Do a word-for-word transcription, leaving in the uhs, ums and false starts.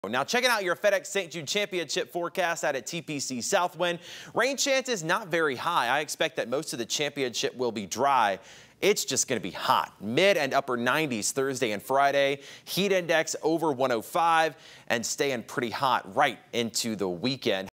Now checking out your FedEx Saint Jude Championship forecast out at T P C Southwind. Rain chances not very high. I expect that most of the championship will be dry. It's just going to be hot. Mid and upper nineties Thursday and Friday. Heat index over one oh five and staying pretty hot right into the weekend.